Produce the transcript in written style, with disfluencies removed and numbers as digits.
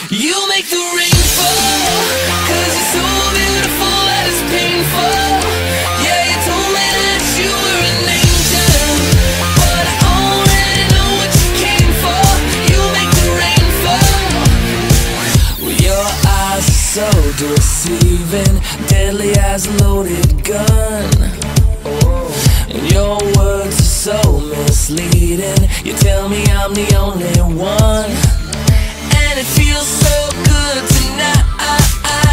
You make the rain fall, 'cause you're so beautiful that it's painful. Yeah, you told me that you were an angel, but I already know what you came for. You make the rain fall. Well, your eyes are so deceiving, deadly as a loaded gun. And your words are so misleading. You tell me I'm the only one, and it feels so good tonight.